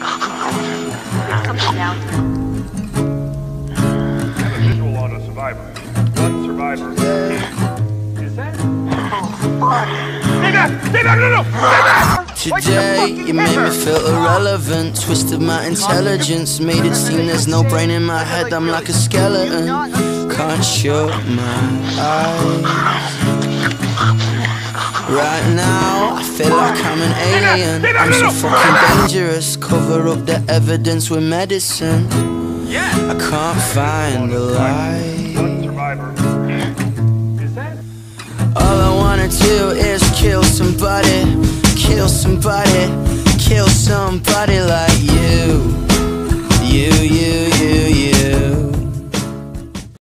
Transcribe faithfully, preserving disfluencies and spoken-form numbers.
Something down. I have a visual on a survivor. One survivor is that? Stay back! Stay back! No, no! Stay back! Today, you made me feel irrelevant. Twisted my intelligence, made it seem there's no brain in my head. I'm like a skeleton, can't shut my eyes. Right now, I feel like I'm an alien. I'm so fucking dangerous. Cover up the evidence with medicine. I can't find the light. One survivor is that? All I wanna do is kill somebody, kill somebody, kill somebody like you. You, you,